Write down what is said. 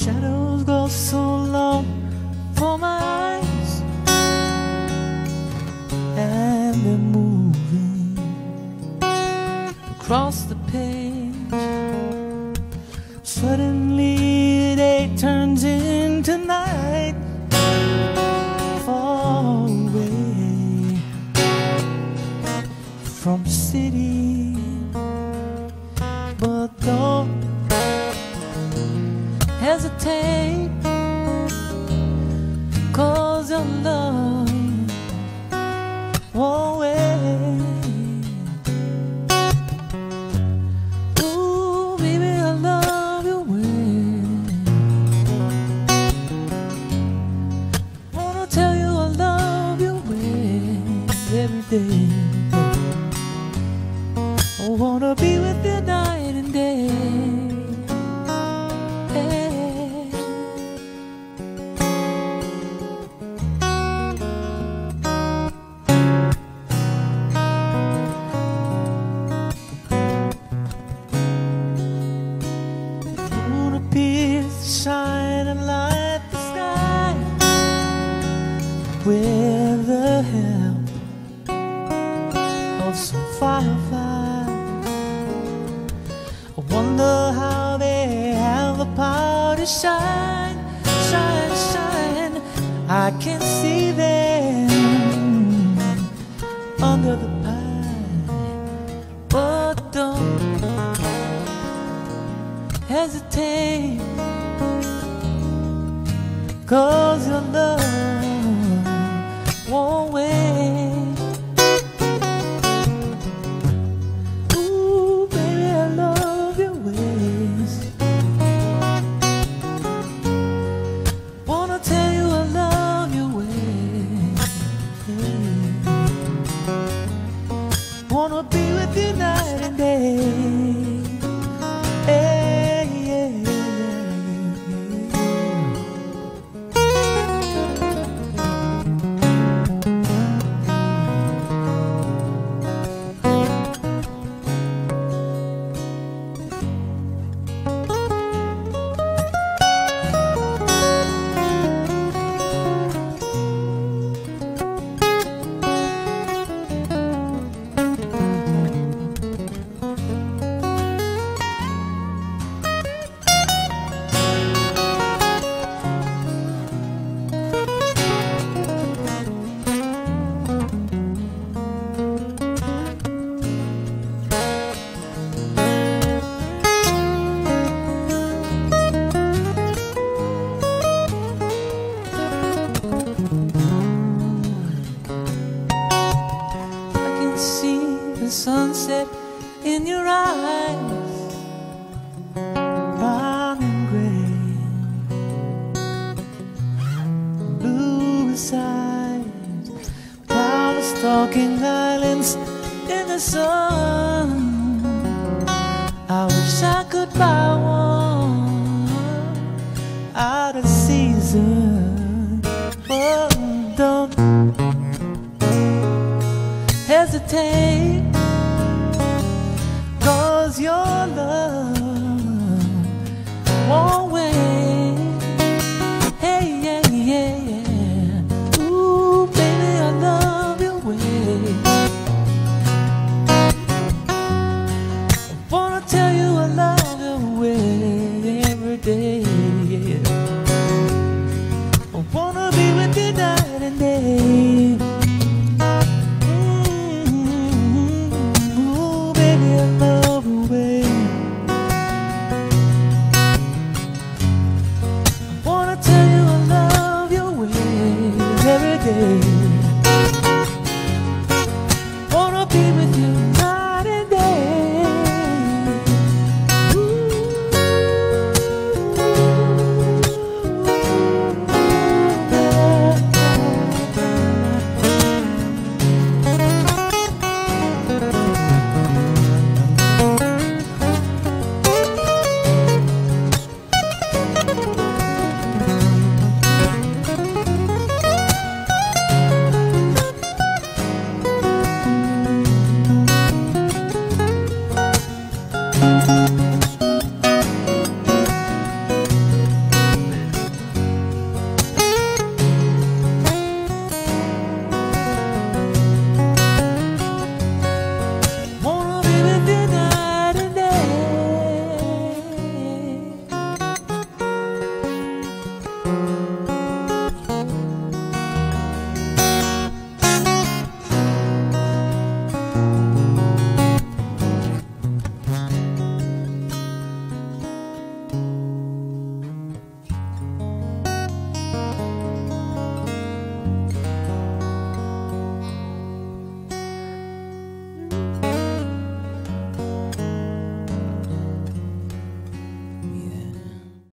shadows go so long for my eyes, and they're moving across the page. Suddenly day turns into night, far away from the city. But don't hesitate, 'cause your love won't wait. Ooh, baby, I love your way. Wanna tell you I love your way every day. I wanna be with you night and day. Moon appears to shine and light the sky with the help of some fireflies. I wonder how they have the power to shine, shine, shine. I can see them under the pine. But don't hesitate, 'cause your love won't wait. Ooh, baby, I love your ways. Wanna tell you I love your ways. Wanna be with you night and day. Hey, yeah, the sunset in your eyes, brown and gray, blue skies, proud of stalking islands in the sun. I wish I could buy one out of season. Oh, don't hesitate, 'cause your love won't wait. Hey, yeah, yeah, yeah. Ooh, baby, I love your way. I wanna tell you I love your way every day. I wanna be with you night and day.